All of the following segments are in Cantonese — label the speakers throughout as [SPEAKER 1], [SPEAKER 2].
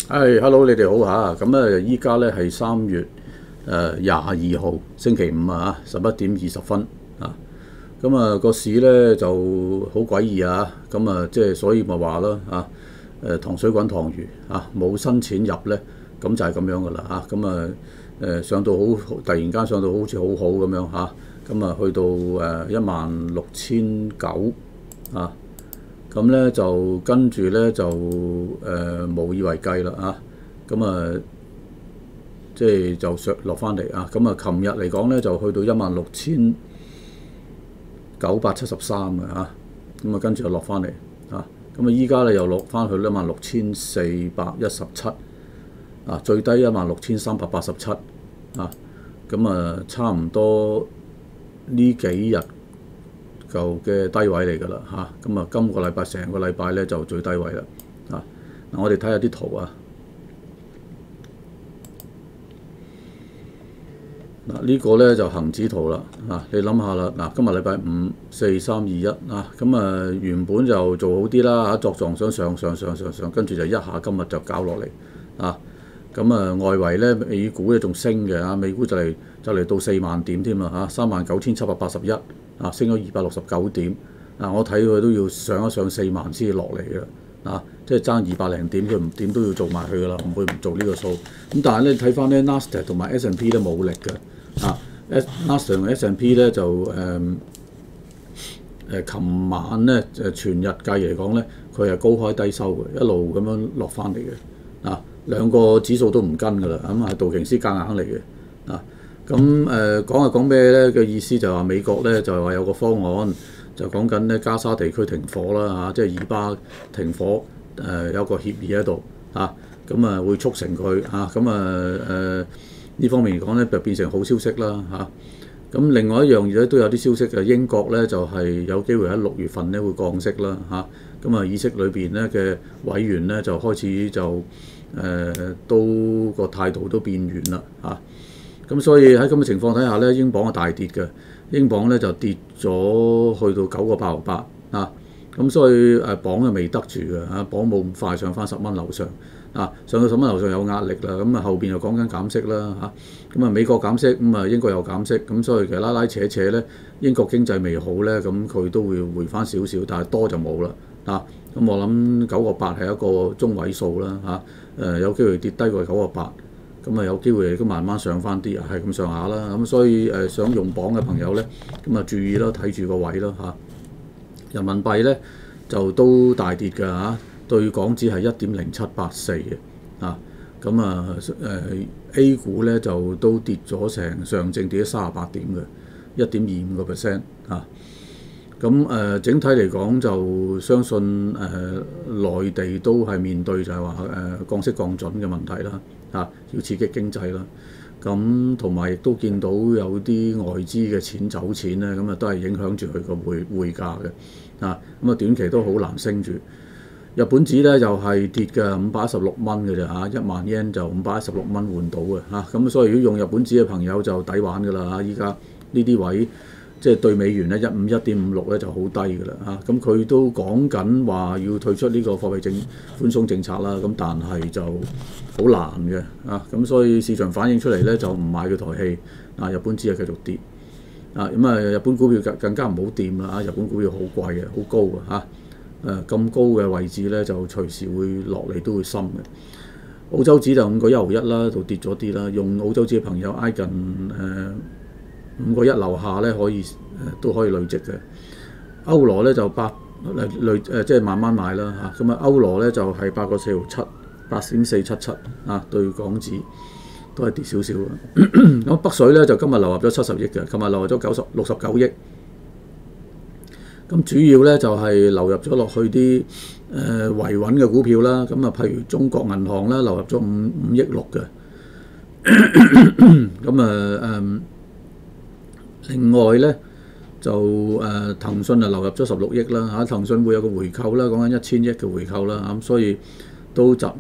[SPEAKER 1] Hello，你哋好嚇。咁咧，依家咧係3月22號星期五啊，11點20分啊。咁啊，個市咧就好詭異啊。咁啊，即係所以咪話咯啊。糖水滾糖魚啊，冇新錢入咧，咁就係咁樣噶啦嚇。咁啊上到好突然間上到好似好好咁樣嚇。咁啊去到16,900啊。咁咧就跟住咧就無以為繼啦啊！咁啊，即係就上落翻嚟啊！咁啊，琴日嚟講咧就去到16,973嘅啊！咁啊，跟住就落翻嚟啊！咁啊，依家咧又落翻去16,417啊，最低16,387啊！咁啊，差唔多呢幾日舊嘅低位嚟㗎啦嚇，咁啊今個禮拜成個禮拜咧就最低位啦啊！嗱，我哋睇下啲圖啊。嗱，呢個咧就恆指圖啦啊！你諗下啦，嗱，今日禮拜五4、3、2、1啊，咁啊原本就做好啲啦嚇，作狀想上，跟住就一下今日就搞落嚟啊！咁啊外圍咧美股咧仲升嘅啊，美股就嚟到4萬點添啦嚇，39,781。啊，升咗269點，啊，我睇佢都要上一上4萬先至落嚟嘅，啊，即係爭200零點，佢唔點都要做埋佢噶啦，唔會唔做呢個數。咁但係咧睇翻咧 Nasdaq 同埋 S&P 咧冇力嘅，啊 Nasdaq 同 S&P 咧就琴晚咧全日計嚟講咧，佢係高開低收嘅，一路咁樣落翻嚟嘅，啊，兩個指數都唔跟噶啦，咁係道瓊斯夾硬嚟嘅，啊。咁講咩咧嘅意思就係話美國咧就係話有個方案，就講緊咧加沙地區停火啦嚇，即係以巴停火有個協議喺度嚇，咁啊會促成佢嚇，咁呢方面嚟講咧就變成好消息啦嚇。咁另外一樣嘢咧都有啲消息嘅，英國咧就係有機會喺6月份咧會降息啦嚇，咁啊議息裏邊咧嘅委員咧就開始就都個態度都變軟啦嚇。咁所以喺咁嘅情況底下咧，英鎊係大跌嘅，英鎊咧就跌咗去到9.88啊，咁所以鎊係未得住嘅啊，鎊冇咁快上翻10蚊樓上啊，上到10蚊樓上有壓力啦，咁啊後邊又講緊減息啦嚇，咁啊美國減息，咁啊英國又減息，咁所以其實拉拉扯扯咧，英國經濟未好咧，咁佢都會回翻少少，但係多就冇啦啊，咁我諗9.8係一個中位數啦嚇，有機會跌低過9.8。咁啊有機會都慢慢上翻啲啊，係咁上下啦。咁所以想用鎊嘅朋友咧，咁啊注意啦，睇住個位啦嚇。人民幣咧就都大跌㗎嚇，對港紙係1.0784嘅啊。咁啊A 股咧就都跌咗成上證跌咗38點嘅1.25%啊。咁整體嚟講就相信內地都係面對就係話降息降準嘅問題啦。啊，要刺激經濟啦，咁同埋亦都見到有啲外資嘅錢走錢咧，咁啊都係影響住佢個匯價嘅，啊，咁啊短期都好難升住。日本紙咧又係跌嘅516蚊嘅啫嚇，1萬 yen 就516蚊換到嘅嚇，咁所以如果用日本紙嘅朋友就抵玩㗎啦嚇，依家呢啲位。即係對美元咧151.56咧就好低㗎啦嚇，咁佢都講緊話要退出呢個貨幣寬鬆政策啦，咁但係就好難嘅啊，咁所以市場反映出嚟咧就唔買佢台戲啊，日本紙係繼續跌啊，咁啊日本股票更加唔好掂啦，日本股票好貴嘅，好高嘅嚇，咁高嘅位置咧就隨時會落嚟都會深嘅。澳洲紙就5個1毫1啦，就跌咗啲啦，用澳洲紙嘅朋友挨近5個1樓下咧可以都可以累積嘅。歐羅咧就即係慢慢買啦嚇。咁啊歐羅咧就係8個4毫7 8.477啊，對港紙都係跌少少嘅。咁北水咧就今日流入咗70億嘅，琴日流入咗69億。咁主要咧就係流入咗落去啲維穩嘅股票啦。咁啊譬如中國銀行啦，流入咗5億6嘅。咁另外咧就騰訊就流入咗16億啦嚇，騰訊會有個回購啦，講緊1000億嘅回購啦，咁所以都輾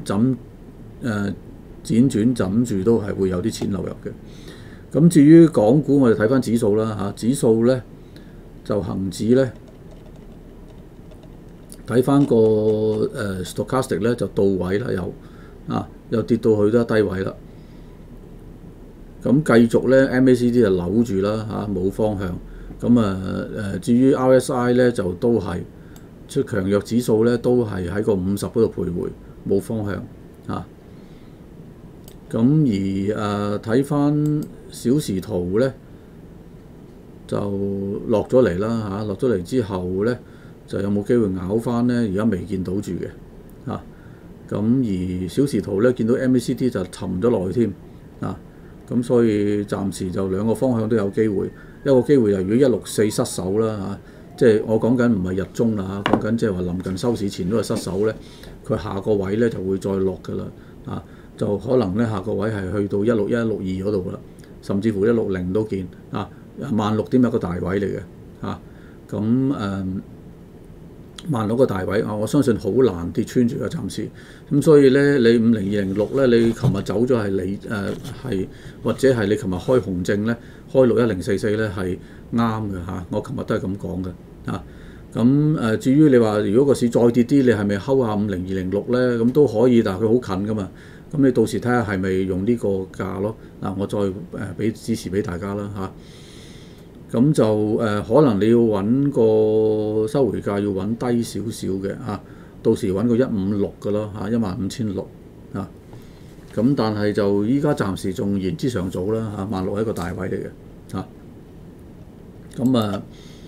[SPEAKER 1] 轉住都係會有啲錢流入嘅。咁至於港股，我哋睇翻指數啦嚇，指數咧就恆指咧睇翻個stochastic 咧就到位啦，又又跌到去都係低位啦。咁繼續咧 MACD 就扭住啦冇方向。咁至於 RSI 咧就都係出強弱指數咧都係喺個50嗰度徘徊，冇方向咁而睇翻小時圖咧就落咗嚟啦落咗嚟之後咧就有冇機會咬翻咧？而家未見到住嘅咁而小時圖咧見到 MACD 就沉咗落去添咁所以暫時就兩個方向都有機會。一個機會就如果164失守啦即係我講緊唔係日中啦講緊即係話臨近收市前都係失守咧，佢下個位咧就會再落㗎啦就可能咧下個位係去到161、162嗰度㗎啦，甚至乎160都見16000點一個大位嚟嘅咁16000個大位我相信好難跌穿住嘅暫時。咁所以咧你50206咧，你琴日走咗係你係或者係你琴日開紅證咧，開61044咧係啱嘅我琴日都係咁講嘅咁至於你話如果個市再跌啲，你係咪睺下50206咧？咁都可以，但係佢好近噶嘛。咁你到時睇下係咪用呢個價咯我再俾指示俾大家啦咁就可能你要揾個收回價要揾低少少嘅到時揾個156嘅咯15600咁但係就依家暫時仲言之尚早啦16000係一個大位嚟嘅咁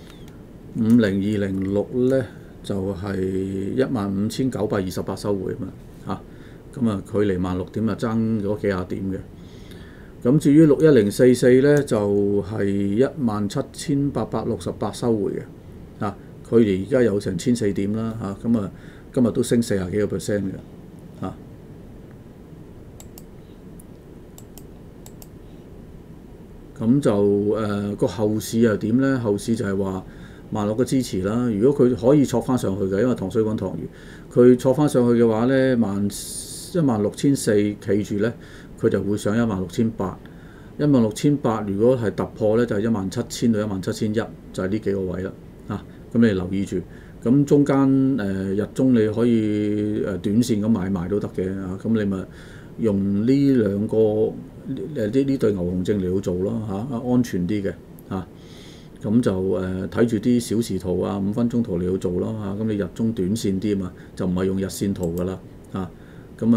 [SPEAKER 1] 50206咧就係15928收回咁距離16000點爭咗幾廿點嘅。咁至於61044咧就係17868收回嘅距離而家有成1004點啦咁今日都升40幾個%嘅咁就個後市又點咧？後市就係話16000嘅支持啦。如果佢可以挫翻上去嘅，因為糖水滾糖魚，佢挫翻上去嘅話咧，16400企住咧，佢就會上16800。16800如果係突破咧，就係17000到17100，就係呢幾個位啦。咁你留意住。咁中間日中你可以短線咁買賣都得嘅咁你咪用呢兩個呢對牛熊證嚟到做咯安全啲嘅咁就睇住啲小時圖5分鐘圖嚟到做咯咁你日中短線啲嘛，就唔係用日線圖噶啦咁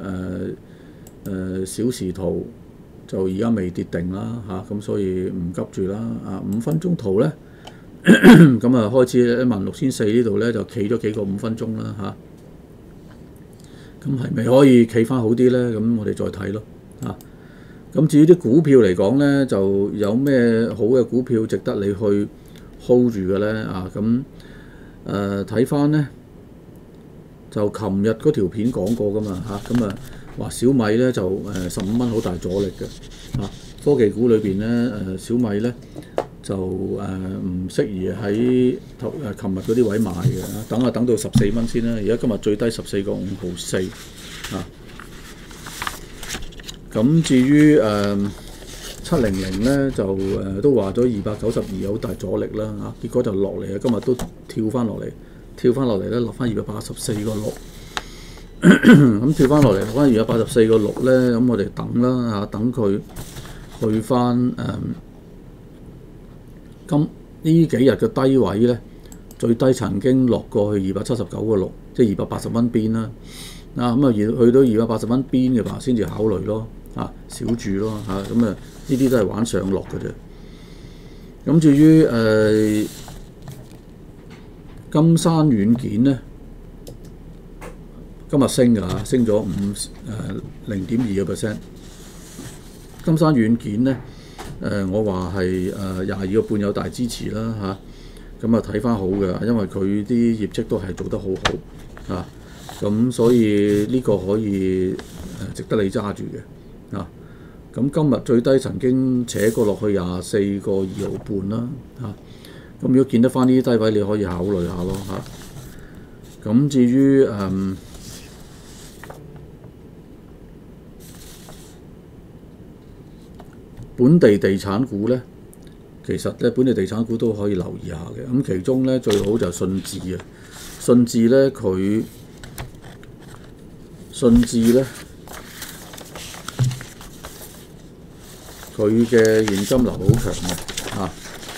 [SPEAKER 1] 小時圖就而家未跌定啦咁所以唔急住啦5分鐘圖咧咁開始16400呢度咧就企咗幾個5分鐘啦咁係咪可以企翻好啲咧？咁我哋再睇咯咁至於啲股票嚟講咧，就有咩好嘅股票值得你去 hold 住嘅咧咁睇翻咧就琴日嗰條片講過噶嘛咁話小米咧就15蚊好大阻力嘅科技股裏邊咧小米咧就唔適宜喺琴日嗰啲位買嘅等到14蚊先啦。而家今日最低14個5毫4咁至於700咧就都話咗292好大阻力啦結果就落嚟今日都跳翻落嚟咧，落翻284個6咁跳翻落嚟落翻284個6咧，咁我哋等啦等佢去翻今呢幾日嘅低位咧，最低曾經落過去279個6，即係280蚊邊啦咁去到280蚊邊嘅話先至考慮咯少住咯咁呢啲都係玩上落嘅啫。咁至於金山軟件咧，今日升㗎升咗0.2%。金山軟件咧我話係22個半有大支持啦咁睇翻好嘅，因為佢啲業績都係做得好好咁所以呢個可以值得你揸住嘅咁今日最低曾經扯過落去24個2毫半啦咁如果見得翻呢啲低位，你可以考慮下咯咁至於本地地產股咧，其實咧本地地產股都可以留意下嘅。咁其中咧最好就係信置咧，信置咧佢嘅現金流好強嘅嚇。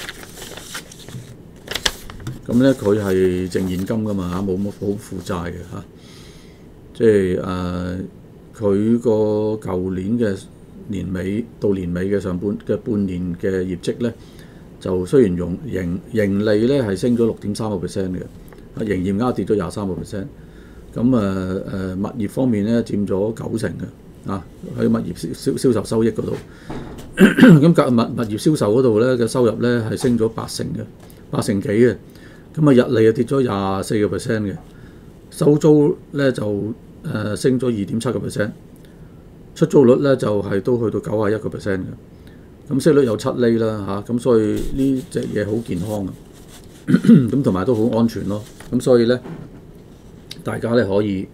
[SPEAKER 1] 咁咧佢係淨現金噶嘛嚇，冇乜好負債嘅嚇。即係佢個舊年嘅年尾到年尾嘅半年嘅業績咧，就雖然盈利咧係升咗6.3%嘅，營業額跌咗23%。咁物業方面咧佔咗90%嘅啊，喺物業銷售收益嗰度。咁物業銷售嗰度咧嘅收入咧係升咗80%嘅，80幾嘅。咁日利跌咗24%嘅，收租咧就升咗2.7%，出租率咧就係都去到91%嘅。咁息率有7厘啦嚇，咁所以呢隻嘢好健康嘅，咁同埋都好安全咯。咁所以咧，大家咧可以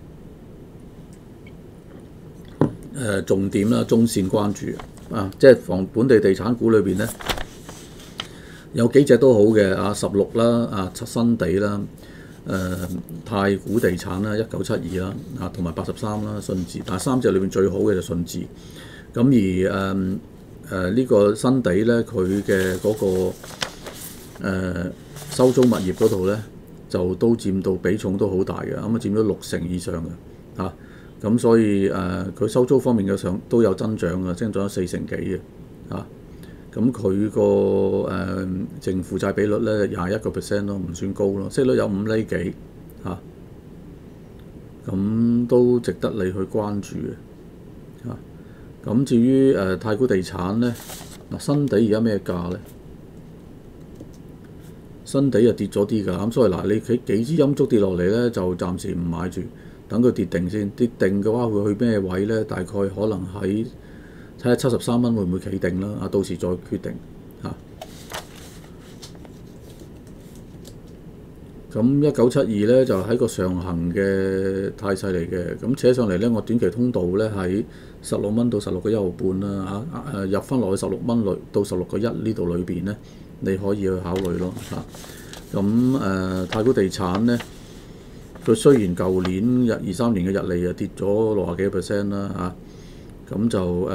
[SPEAKER 1] 重點啦，中線關注啊，即係本地地產股裏邊咧。有幾隻都好嘅啊，16啦，新地啦，太古地產啦，1972啦，同埋83啦，順治，但係3隻裏邊最好嘅就順治。咁而呢個新地咧，佢嘅嗰個收租物業嗰度咧，就都佔到比重都好大嘅，咁佔咗60%以上嘅嚇。咁所以佢收租方面嘅上都有增長嘅，增長咗4成幾嘅嚇。咁佢個淨負債比率咧21%咯，唔算高咯，息率有5厘幾嚇，咁都值得你去關注嘅嚇。咁至於太古地產咧，新地而家咩價咧？新地就跌咗啲㗎，咁所以你幾支陰燭跌落嚟咧，就暫時唔買住，等佢跌定先。跌定嘅話會去咩位咧？大概可能喺睇下73蚊會唔會企定啦？到時再決定嚇。咁1972咧就喺個上行嘅態勢嚟嘅，咁扯上嚟咧，我短期通道咧喺16蚊到16個1毫半啦嚇，入翻落去16蚊到16個1呢度裏邊咧，你可以去考慮咯嚇。咁太古地產咧，佢雖然舊年23年嘅日利跌咗60幾%啦嚇，咁就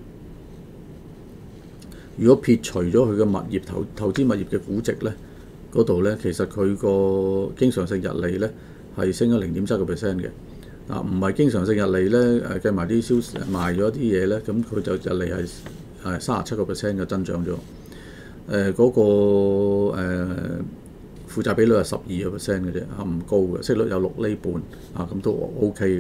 [SPEAKER 1] 如果撇除咗佢嘅物業投資物業嘅估值咧，嗰度咧其實佢個經常性日利咧係升咗0.7%嘅，唔係經常性日利咧計埋啲賣咗啲嘢咧，咁佢就日利係37% 嘅增長咗。嗰個負債比率係12% 嘅啫，唔高嘅，息率有6厘半咁都 OK 嘅。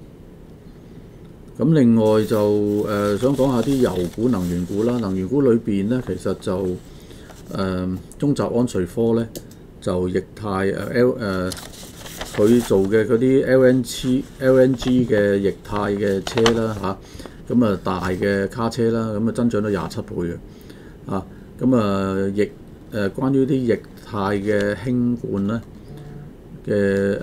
[SPEAKER 1] 咁另外就想講下啲油股、能源股啦。能源股裏邊咧，其實就中集安瑞科咧就液態佢做嘅嗰啲 LNG 嘅液態嘅車啦嚇，咁大嘅卡車啦，咁增長咗27倍嘅咁關於啲液態嘅氫罐咧嘅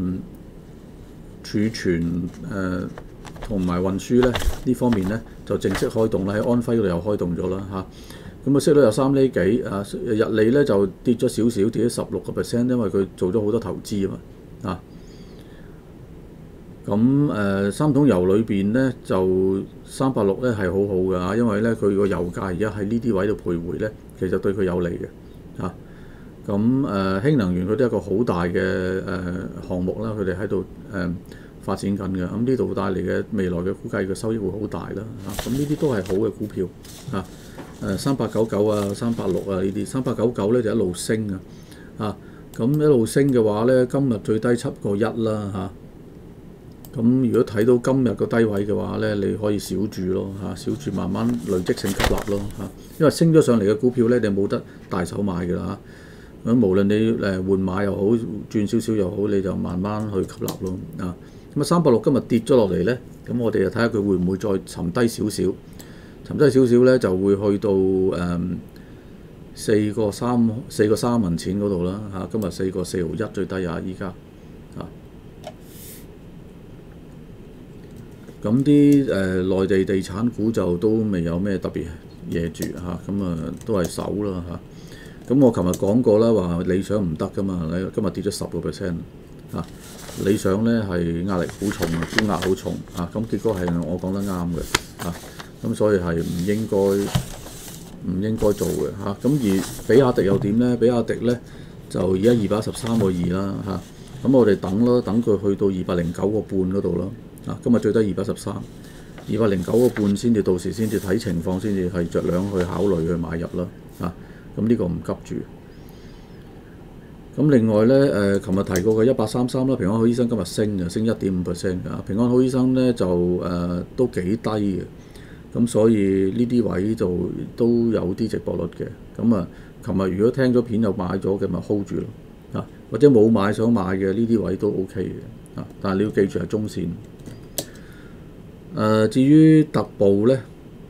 [SPEAKER 1] 儲存同埋運輸咧呢方面咧就正式開動啦，喺安徽嗰度又開動咗啦嚇。咁息率有3厘幾日利咧就跌咗少少，跌咗16%，因為佢做咗好多投資啊嘛咁三桶油裏邊咧就386咧係好好嘅因為咧佢個油價而家喺呢啲位度徘徊咧，其實對佢有利嘅咁氫能源佢都係一個好大嘅項目啦，佢哋喺度發展緊嘅，咁呢度帶嚟嘅未來嘅估計嘅收益會好大啦咁呢啲都係好嘅股票3899 386呢啲3899咧就一路升咁一路升嘅話咧，今日最低7個1啦咁如果睇到今日個低位嘅話咧，你可以少住咯少住慢慢累積性吸納咯因為升咗上嚟嘅股票咧，你冇得大手買㗎啦咁無論你換買又好，轉少少又好，你就慢慢去吸納咯咁386今日跌咗落嚟咧，咁我哋就睇下佢會唔會再沉低少少，沉低少少咧就會去到4個3文錢嗰度啦今日4個4毫1最低依家咁啲內地地產股就都未有咩特別嘢住都係守啦咁我琴日講過啦，話理想唔得噶嘛，今日跌咗10%理想咧係壓力好重，沽壓好重咁結果係我講得啱嘅咁所以係唔應該做嘅嚇。咁而比亞迪又點咧？比亞迪咧就而家213.2啦嚇。咁我哋等咯，等佢去到209.5嗰度咯。今日最低213，209.5先至，到時先至睇情況，先至係着量去考慮去買入啦。咁呢個唔急住。咁另外咧，琴日提過嘅1833啦，平安好醫生今日升1.5%嘅。平安好醫生咧就都幾低嘅，咁所以呢啲位就都有啲值博率嘅。咁琴日如果聽咗片有買咗嘅，咪 hold 住咯。或者冇買想買嘅呢啲位都 OK 嘅。但係你要記住係中線。至於特步咧，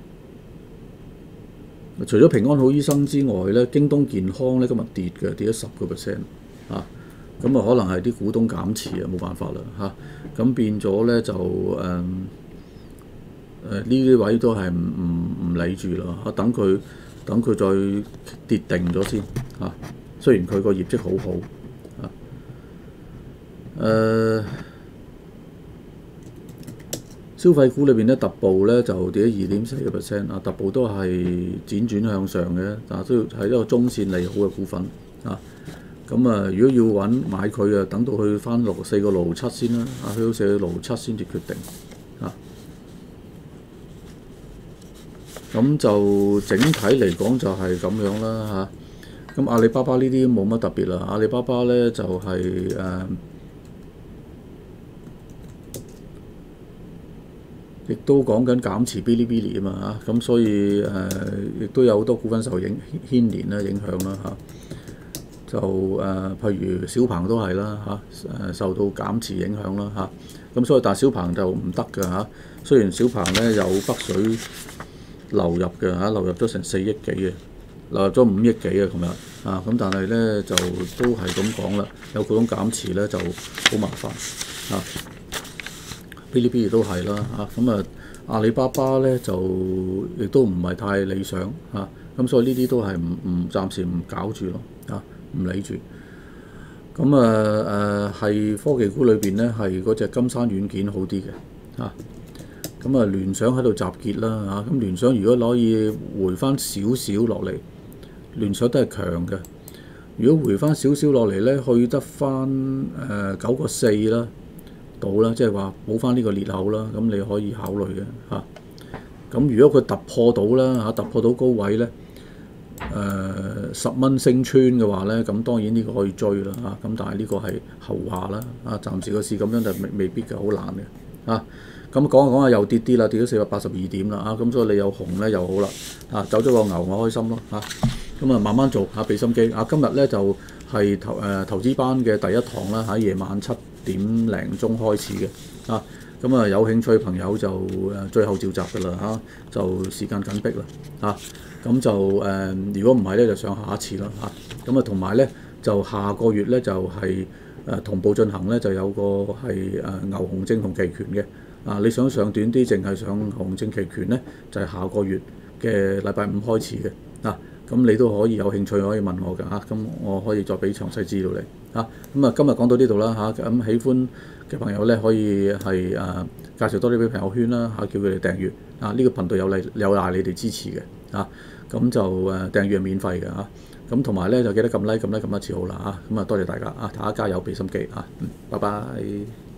[SPEAKER 1] 除咗平安好醫生之外咧，京東健康咧今日跌咗10%。咁可能係啲股東減持冇辦法啦。咁變咗咧就呢啲位都係唔理住啦。等佢再跌定咗先。雖然佢個業績好好。消費股裏邊咧，特步咧就跌咗2.4%。特步都係輾轉向上嘅，但係都係一個中線利好嘅股份。咁如果要買佢等到去翻4.67先啦。去到4.67先至決定。咁就整體嚟講就係咁樣啦。咁阿里巴巴呢啲冇乜特別啦。阿里巴巴咧就係亦都講緊減持 Bilibili 啊嘛。咁所以亦都有好多股份受牽連啦、影響啦。就譬如小鵬都係啦。受到減持影響啦。咁所以但係小鵬就唔得㗎。雖然小鵬咧有北水流入嘅，流入咗成4億幾嘅，流入咗5億幾嘅琴日。咁但係咧就都係咁講啦，有股東減持咧就好麻煩。Bilibili 都係啦。咁阿里巴巴咧就亦都唔係太理想。咁所以呢啲都係暫時唔搞住咯。唔理住。咁係科技股裏邊咧係嗰隻金山軟件好啲嘅。咁聯想喺度集結啦。咁聯想如果可以回翻少少落嚟，聯想都係強嘅。如果回翻少少落嚟咧，去得翻9.4啦到啦，即係話補翻呢個裂口啦，咁你可以考慮嘅。咁如果佢突破到啦，突破到高位咧，10蚊升穿嘅話咧，咁當然呢個可以追啦。咁但係呢個係後話啦。暫時個市咁樣就未必嘅，好難嘅。咁講下又跌啲啦，跌咗482點啦。咁所以你有紅咧又好啦。走咗個牛我開心咯。咁慢慢做俾心機。今日咧就係投資班嘅第一堂啦，喺夜晚7點零鐘開始嘅。咁有興趣嘅朋友就最後召集㗎啦。就時間緊迫啦。咁就如果唔係咧，就上下一次啦。咁同埋咧就下個月咧就係同步進行咧，就有個係牛熊證同期權嘅。你想上短啲，淨係上熊證期權咧，就係下個月嘅禮拜5開始嘅。咁你都可以有興趣可以問我㗎。咁我可以再俾詳細資料你。咁今日講到呢度啦。咁喜歡嘅朋友咧可以係介紹多啲俾朋友圈啦。叫佢哋訂閱。呢個頻道有賴你哋支持嘅。咁就訂閱係免費嘅。咁同埋咧就記得撳 like 撳一次好啦。咁多謝大家。大家加油俾心機。拜拜。